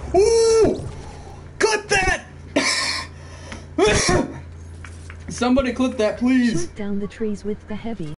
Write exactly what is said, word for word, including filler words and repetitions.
Ooh! Clip that! Somebody clip that, please. Shoot down the trees with the heavy.